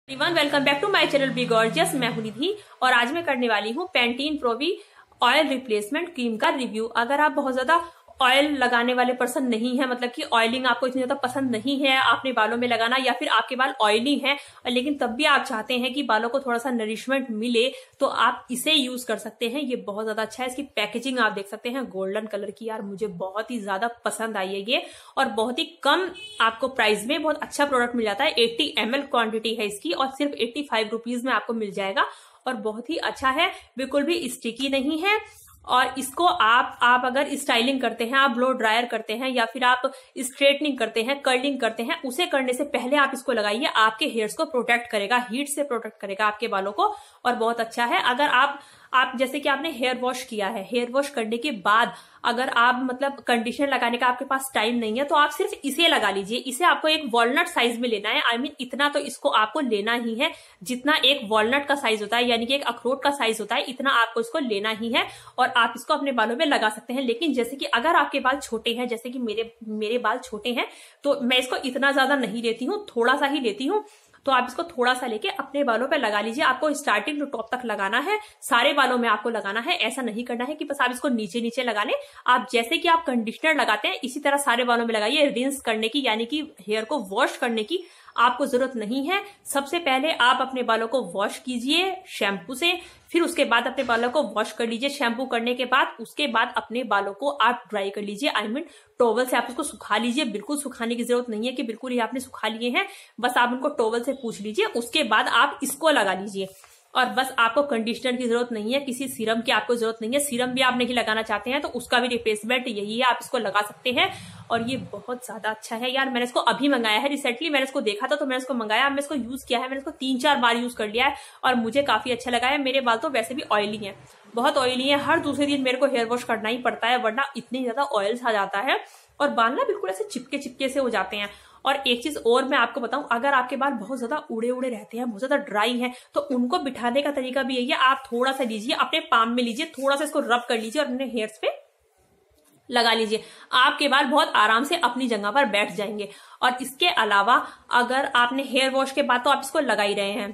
Everyone, welcome back to my channel be gorgeous. मैं हूं निधि और आज मैं करने वाली हूं Pantene pro V oil replacement cream का रिव्यू। अगर आप बहुत ज्यादा ऑयल लगाने वाले पर्सन नहीं है, मतलब कि ऑयलिंग आपको इतनी ज्यादा पसंद नहीं है अपने बालों में लगाना, या फिर आपके बाल ऑयली हैं लेकिन तब भी आप चाहते हैं कि बालों को थोड़ा सा नरिशमेंट मिले, तो आप इसे यूज कर सकते हैं। ये बहुत ज्यादा अच्छा है। इसकी पैकेजिंग आप देख सकते हैं गोल्डन कलर की। यार मुझे बहुत ही ज्यादा पसंद आई है ये, और बहुत ही कम आपको प्राइस में बहुत अच्छा प्रोडक्ट मिल जाता है। 80 ml क्वांटिटी है इसकी और सिर्फ 85 रुपीज में आपको मिल जाएगा और बहुत ही अच्छा है। बिल्कुल भी स्टिकी नहीं है। और इसको आप अगर स्टाइलिंग करते हैं, आप ब्लो ड्रायर करते हैं या फिर आप स्ट्रेटनिंग करते हैं, कर्लिंग करते हैं, उसे करने से पहले आप इसको लगाइए। आपके हेयर्स को प्रोटेक्ट करेगा, हीट से प्रोटेक्ट करेगा आपके बालों को और बहुत अच्छा है। अगर आप जैसे कि आपने हेयर वॉश किया है, हेयर वॉश करने के बाद अगर आप मतलब कंडीशनर लगाने का आपके पास टाइम नहीं है, तो आप सिर्फ इसे लगा लीजिए। इसे आपको एक वॉलनट साइज में लेना है। आई मीन इतना तो इसको आपको लेना ही है जितना एक वॉलनट का साइज होता है, यानी कि एक अखरोट का साइज होता है, इतना आपको इसको लेना ही है और आप इसको अपने बालों में लगा सकते हैं। लेकिन जैसे कि अगर आपके बाल छोटे हैं, जैसे कि मेरे बाल छोटे हैं, तो मैं इसको इतना ज्यादा नहीं लेती हूँ, थोड़ा सा ही लेती हूँ। तो आप इसको थोड़ा सा लेके अपने बालों पे लगा लीजिए। आपको स्टार्टिंग टू टॉप तक लगाना है, सारे बालों में आपको लगाना है। ऐसा नहीं करना है कि बस आप इसको नीचे नीचे लगा लें। आप जैसे कि आप कंडीशनर लगाते हैं इसी तरह सारे बालों में लगाइए। रिंस करने की यानी कि हेयर को वॉश करने की आपको जरूरत नहीं है। सबसे पहले आप अपने बालों को वॉश कीजिए शैम्पू से, फिर उसके बाद अपने बालों को वॉश कर लीजिए शैम्पू करने के बाद। उसके बाद अपने बालों को आप ड्राई कर लीजिए। आई मीन टॉवल से आप उसको सुखा लीजिए। बिल्कुल सुखाने की जरूरत नहीं है कि बिल्कुल ही आपने सुखा लिए हैं, बस आप उनको टॉवल से पूछ लीजिए। उसके बाद आप इसको लगा लीजिए और बस आपको कंडीशनर की जरूरत नहीं है, किसी सीरम की आपको जरूरत नहीं है। सीरम भी आप नहीं लगाना चाहते हैं तो उसका भी रिप्लेसमेंट यही है, आप इसको लगा सकते हैं। और ये बहुत ज्यादा अच्छा है यार। मैंने इसको अभी मंगाया है, रिसेंटली मैंने इसको देखा था तो मैंने इसको मंगाया। मैं इसको यूज किया है, मैंने इसको 3-4 बार यूज कर लिया है और मुझे काफी अच्छा लगा है। मेरे बाल तो वैसे भी ऑयली है, बहुत ऑयली है। हर दूसरे दिन मेरे को हेयर वॉश करना ही पड़ता है, वरना इतनी ज्यादा ऑयल आ जाता है और बाल ना बिल्कुल ऐसे चिपके चिपके से हो जाते हैं। और एक चीज और मैं आपको बताऊं, अगर आपके बाल बहुत ज्यादा उड़े उड़े रहते हैं, बहुत ज्यादा ड्राई हैं, तो उनको बिठाने का तरीका भी यही है। आप थोड़ा सा लीजिए, अपने पाम में लीजिए, थोड़ा सा इसको रब कर लीजिए और अपने हेयर्स पे लगा लीजिए। आपके बाल बहुत आराम से अपनी जगह पर बैठ जाएंगे। और इसके अलावा अगर आपने हेयर वॉश के बाद तो आप इसको लगा ही रहे हैं,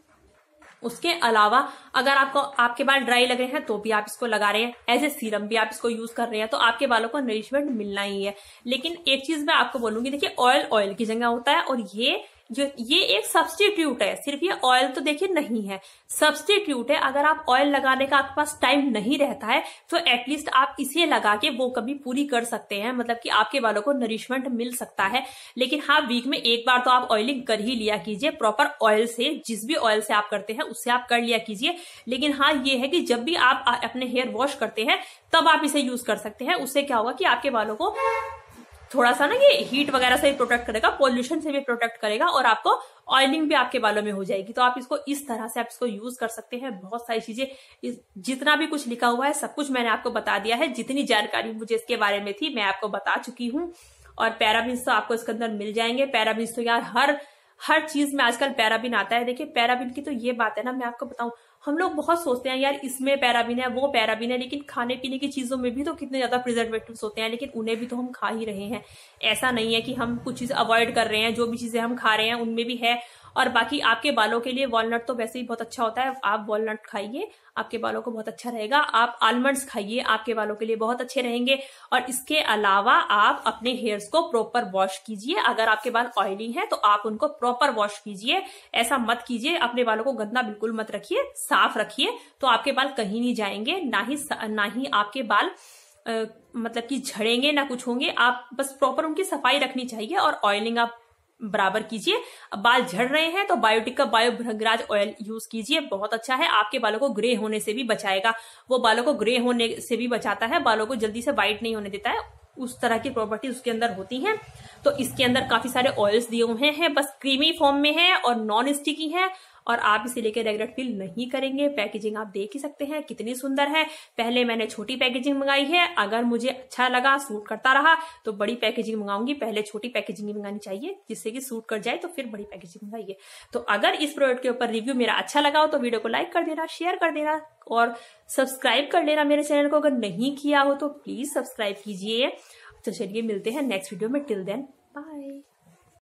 उसके अलावा अगर आपके बाल ड्राई लग रहे हैं तो भी आप इसको लगा रहे हैं, एज ए सीरम भी आप इसको यूज कर रहे हैं, तो आपके बालों को नरिशमेंट मिलना ही है। लेकिन एक चीज मैं आपको बोलूंगी, देखिए ऑयल की जगह होता है और ये एक सब्स्टिट्यूट है। सिर्फ ये ऑयल तो देखिए नहीं है, सब्स्टिट्यूट है। अगर आप ऑयल लगाने का आपके पास टाइम नहीं रहता है तो एटलीस्ट आप इसे लगा के वो कभी पूरी कर सकते हैं, मतलब कि आपके बालों को नरिशमेंट मिल सकता है। लेकिन हाँ, वीक में एक बार तो आप ऑयलिंग कर ही लिया कीजिए प्रॉपर ऑयल से। जिस भी ऑयल से आप करते हैं उससे आप कर लिया कीजिए। लेकिन हाँ, ये है कि जब भी आप अपने हेयर वॉश करते हैं तब आप इसे यूज कर सकते हैं। उससे क्या होगा कि आपके बालों को थोड़ा सा ना ये हीट वगैरह से भी प्रोटेक्ट करेगा, पॉल्यूशन से भी प्रोटेक्ट करेगा और आपको ऑयलिंग भी आपके बालों में हो जाएगी। तो आप इसको इस तरह से आप इसको यूज कर सकते हैं। बहुत सारी चीजें, जितना भी कुछ लिखा हुआ है सब कुछ मैंने आपको बता दिया है। जितनी जानकारी मुझे इसके बारे में थी मैं आपको बता चुकी हूँ। और पैराबीन्स तो आपको इसके अंदर मिल जाएंगे। पैराबीन्स तो यार हर चीज में आजकल पैराबीन आता है। देखिए पैराबीन की तो ये बात है ना, मैं आपको बताऊं, हम लोग बहुत सोचते हैं यार इसमें पैराबीन है, वो पैराबीन है, लेकिन खाने पीने की चीजों में भी तो कितने ज्यादा प्रिजर्वेटिव्स होते हैं, लेकिन उन्हें भी तो हम खा ही रहे हैं। ऐसा नहीं है कि हम कुछ चीज अवॉइड कर रहे हैं, जो भी चीजें हम खा रहे हैं उनमें भी है। और बाकी आपके बालों के लिए वॉलनट तो वैसे ही बहुत अच्छा होता है, आप वॉलनट खाइए, आपके बालों को बहुत अच्छा रहेगा। आप आलमंड्स खाइए, आपके बालों के लिए बहुत अच्छे रहेंगे। और इसके अलावा आप अपने हेयर्स को प्रॉपर वॉश कीजिए। अगर आपके बाल ऑयली हैं तो आप उनको प्रॉपर वॉश कीजिए। ऐसा मत कीजिए, अपने बालों को गंदा बिल्कुल मत रखिए, साफ रखिए, तो आपके बाल कहीं नहीं जाएंगे, ना ही आपके बाल मतलब कि झड़ेंगे ना कुछ होंगे। आप बस प्रॉपर उनकी सफाई रखनी चाहिए और ऑयलिंग आप बराबर कीजिए। बाल झड़ रहे हैं तो बायोटिक का बायो भृंगराज ऑयल यूज कीजिए, बहुत अच्छा है। आपके बालों को ग्रे होने से भी बचाएगा, वो बालों को ग्रे होने से भी बचाता है, बालों को जल्दी से व्हाइट नहीं होने देता है, उस तरह की प्रॉपर्टीज उसके अंदर होती हैं। तो इसके अंदर काफी सारे ऑयल्स दिए हुए हैं, बस क्रीमी फॉर्म में है और नॉन स्टिकी है और आप इसे लेकर रेग्रेट फील नहीं करेंगे। पैकेजिंग आप देख ही सकते हैं कितनी सुंदर है। पहले मैंने छोटी पैकेजिंग मंगाई है, अगर मुझे अच्छा लगा, सूट करता रहा तो बड़ी पैकेजिंग मंगाऊंगी। पहले छोटी पैकेजिंग ही मंगानी चाहिए, जिससे कि सूट कर जाए तो फिर बड़ी पैकेजिंग मंगाइए। तो अगर इस प्रोडक्ट के ऊपर रिव्यू मेरा अच्छा लगा हो तो वीडियो को लाइक कर देना, शेयर कर देना और सब्सक्राइब कर लेना मेरे चैनल को। अगर नहीं किया हो तो प्लीज सब्सक्राइब कीजिए। तो चलिए मिलते हैं नेक्स्ट वीडियो में, टिल देन बाय।